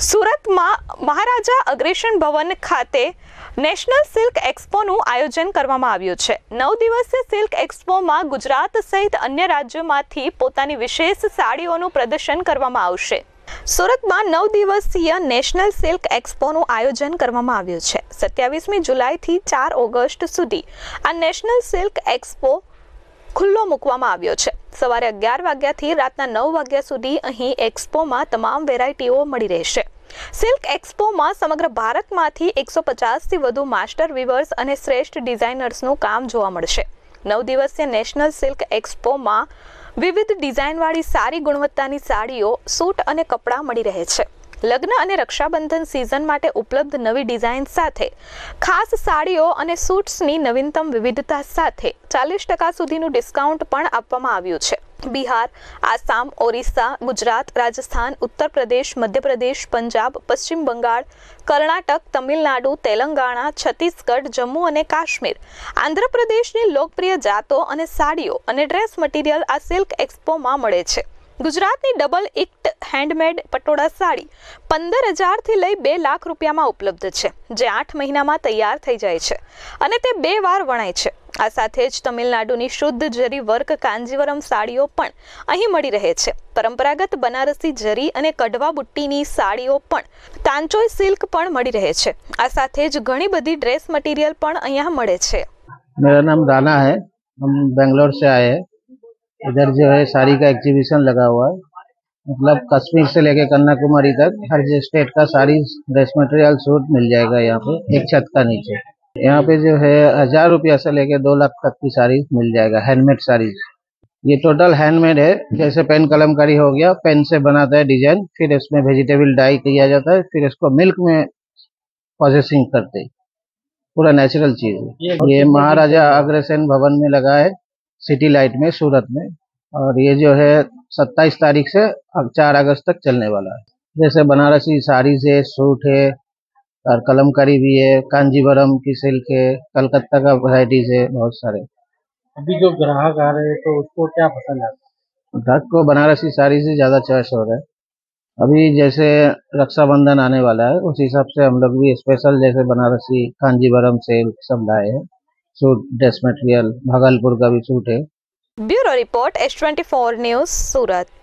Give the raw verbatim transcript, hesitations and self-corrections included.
સુરતમાં મહારાજા અગ્રેસન ભવન ખાતે national silk એક્સપોનું આયોજન કરવામાં આવ્યું છે। નવ દિવસીય સિલ્ક એક્સપોમાં ગુજરાત સહિત અન્ય રાજ્યોમાંથી પોતાની વિશેષ સાડીઓનું પ્રદર્શન કરવામાં આવશે। સુરતમાં નવ દિવસીય નેશનલ સિલ્ક એક્સપોનું આયોજન કરવામાં આવ્યું છે। સત્યાવીસમી જુલાઈથી ચાર ઓગસ્ટ સુધી આ નેશનલ સિલ્ક એક્સપો ખુલ્લો મૂકવામાં આવ્યો છે। સવારે અગિયાર વાગ્યાથી રાતના નવ વાગ્યા સુધી અહીં એક્સપોમાં તમામ વેરાયટીઓ મળી રહેશે। સિલ્ક એક્સપોમાં સમગ્ર ભારતમાંથી એકસો પચાસથી વધુ માસ્ટર વીવર્સ અને શ્રેષ્ઠ ડિઝાઇનર્સનું કામ જોવા મળશે। નવ દિવસીય નેશનલ સિલ્ક એક્સપોમાં વિવિધ ડિઝાઇનવાળી સારી ગુણવત્તાની સાડીઓ, સૂટ અને કપડાં મળી રહે છે। લગ્ન અને રક્ષાબંધન સિઝન માટે ઉપલબ્ધ નવી ડિઝાઇન સાથે ખાસ સાડીઓ અને સૂટ્સની નવીનતમ વિવિધતા સાથે ચાલીસ ટકા સુધીનું ડિસ્કાઉન્ટ પણ આપવામાં આવ્યું છે। બિહાર, આસામ, ઓરિસ્સા, ગુજરાત, રાજસ્થાન, ઉત્તર પ્રદેશ, મધ્યપ્રદેશ, પંજાબ, પશ્ચિમ બંગાળ, કર્ણાટક, તમિલનાડુ, તેલંગાણા, છત્તીસગઢ, જમ્મુ અને કાશ્મીર, આંધ્રપ્રદેશની લોકપ્રિય જાતો અને સાડીઓ અને ડ્રેસ મટીરિયલ આ સિલ્ક એક્સપોમાં મળે છે। ગુજરાતની double ikat handmade patola sari પંદર હજારથી લઈ બે લાખ રૂપિયામાં ઉપલબ્ધ છે, જે આઠ મહિનામાં તૈયાર થઈ જાય છે અને તે બે વાર વણાય છે। આ સાથે જ તમિલનાડુની શુદ્ધ જરી વર્ક કાંજીવરમ સાડીઓ પણ અહીં મળી રહે છે। પરંપરાગત બનારસી જરી અને કઢવા બુટ્ટીની સાડીઓ પણ તાંચોઈ સિલ્ક પણ મળી રહે છે। આ સાથે જ ઘણી બધી ડ્રેસ મટીરિयल પણ અહીંયા મળે છે। मेरा नाम राना है, हम बेंगलोर से आए हैं। इधर जो है साड़ी का एग्जीबिशन लगा हुआ है, मतलब कश्मीर से लेके कन्याकुमारी तक हर स्टेट का साड़ी, ड्रेस मटेरियल, सूट मिल जाएगा यहाँ पे एक छत का नीचे। यहाँ पे जो है हजार रुपया से लेके दो लाख तक की साड़ी मिल जाएगा, हैंडमेड साड़ी। ये टोटल हैंडमेड है, जैसे पेन कलमकारी हो गया, पेन से बनाता है डिजाइन, फिर इसमें वेजिटेबल डाई किया जाता है, फिर इसको मिल्क में प्रोसेसिंग करते हैं, पूरा नेचुरल चीज है। ये महाराजा अग्रसेन भवन में लगा है, सिटी लाइट में, सूरत में, और ये जो है सत्ताईस तारीख से अब चार अगस्त तक चलने वाला है। जैसे बनारसी साड़ी से सूट है और कलमकारी भी है, कांजीवरम की सिल्क है, कलकत्ता का वैरायटीज है, बहुत सारे। अभी जो ग्राहक आ रहे हैं तो उसको क्या पसंद आता है? ग्राहक को बनारसी साड़ी से ज्यादा चॉइस हो रहा है। अभी जैसे रक्षाबंधन आने वाला है, उस हिसाब से हम लोग भी स्पेशल जैसे बनारसी कांजीवरम सिल्क सब लाए हैं। सूट, ड्रेस मटेरियल, भागलपुर का भी सूट है। Bureau report S twenty four news, सूरत।